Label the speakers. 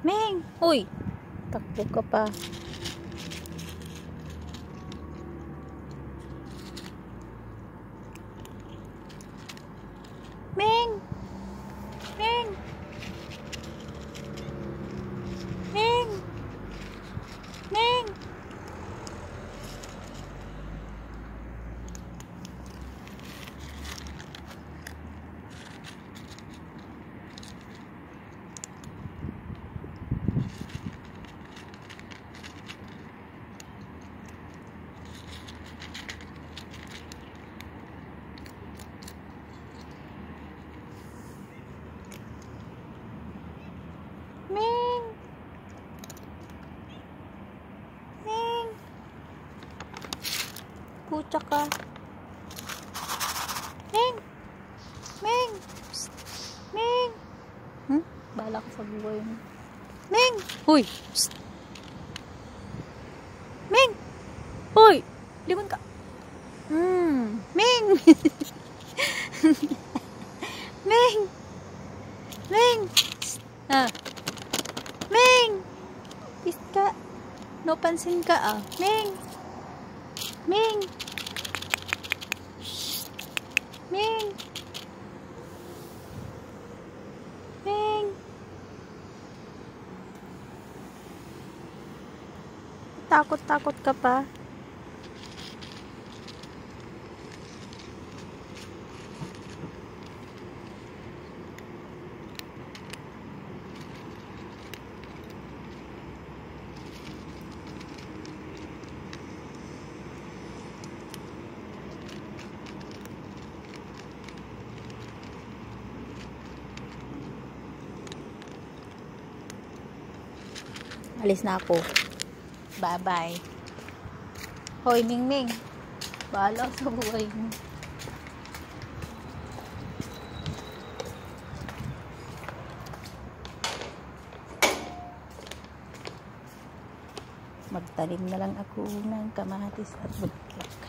Speaker 1: Ming! Uy! Takbo ka pa. Ming! Ming! Ming! Ming! Ming! Ming! Pucha ka. Ming! Ming! Psst. Ming! Bahala ka sa buhay mo. Ming! Uy! Psst. Ming! Uy! Limon ka. Ming! Ming! Ming! Psst. Ming! Pist ka. No pansin ka Ming! Ming! Shh. Ming! Ming! Takot-takot ka pa. Alis na ako. Bye-bye. Hoy, Ming-Ming. Bahala sa buhay mo. Magtanim na lang ako ng kamatis at budak.